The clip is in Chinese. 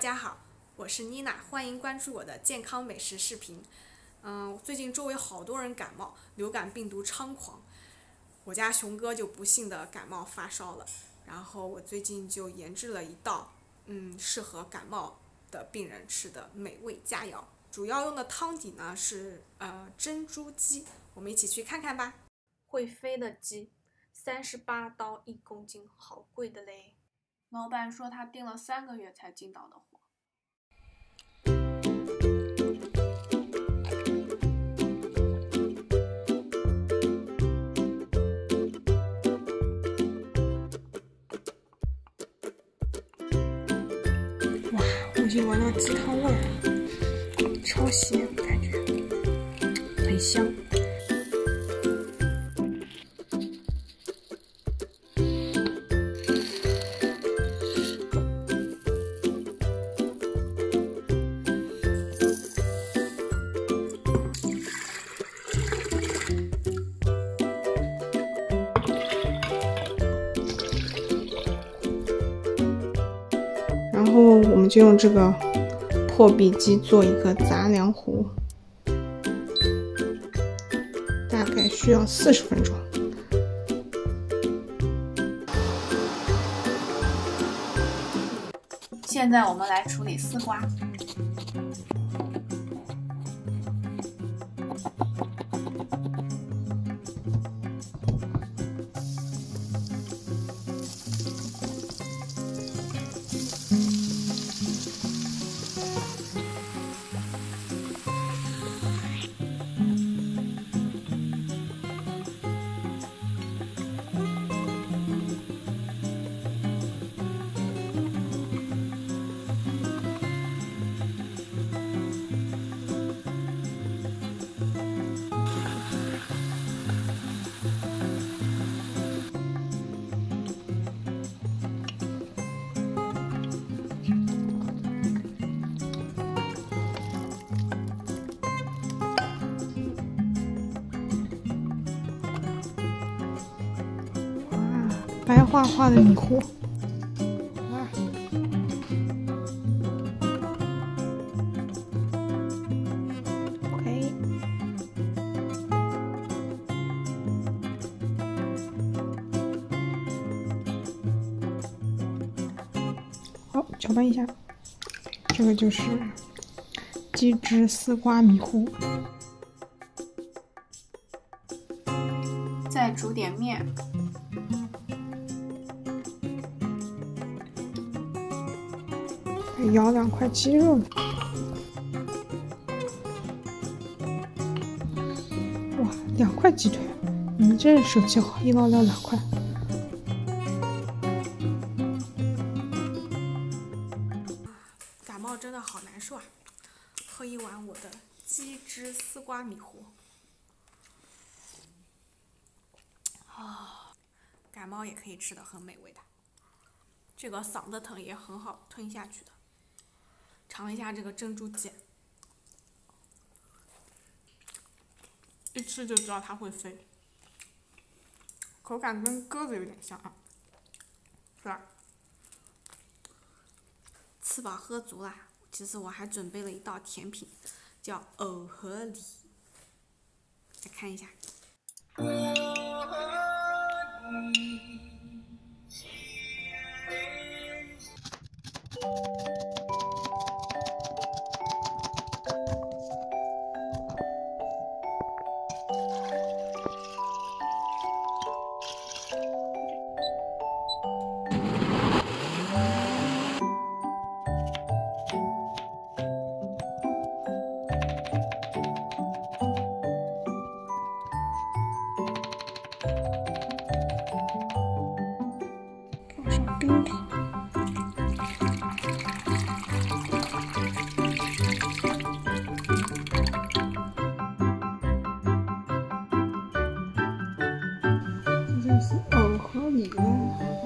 家好，我是妮娜，欢迎关注我的健康美食视频。最近周围好多人感冒，流感病毒猖狂，我家熊哥就不幸的感冒发烧了。然后我最近就研制了一道，适合感冒的病人吃的美味佳肴。主要用的汤底呢是珍珠鸡，我们一起去看看吧。会飞的鸡，38刀1公斤，好贵的嘞。老板说他订了3个月才进到的货。哇，我已经闻到鸡汤味了，超鲜，感觉很香。然后我们就用这个破壁机做一个杂粮糊，大概需要40分钟。现在我们来处理丝瓜。白花花的米糊，哇！OK， 好，搅拌一下，这个就是鸡汁丝瓜米糊。再煮点面。舀2块鸡肉，哇，2块鸡腿，你真是手气好，一捞了2块。感冒真的好难受啊！喝一碗我的鸡汁丝瓜米糊。感冒也可以吃的很美味的，这个嗓子疼也很好吞下去的。尝一下这个珍珠鸡，一吃就知道它会飞，口感跟鸽子有点像啊，是吧？吃饱喝足啦，其实我还准备了一道甜品，叫藕和梨，来看一下。冰糖，这就是藕和梨了。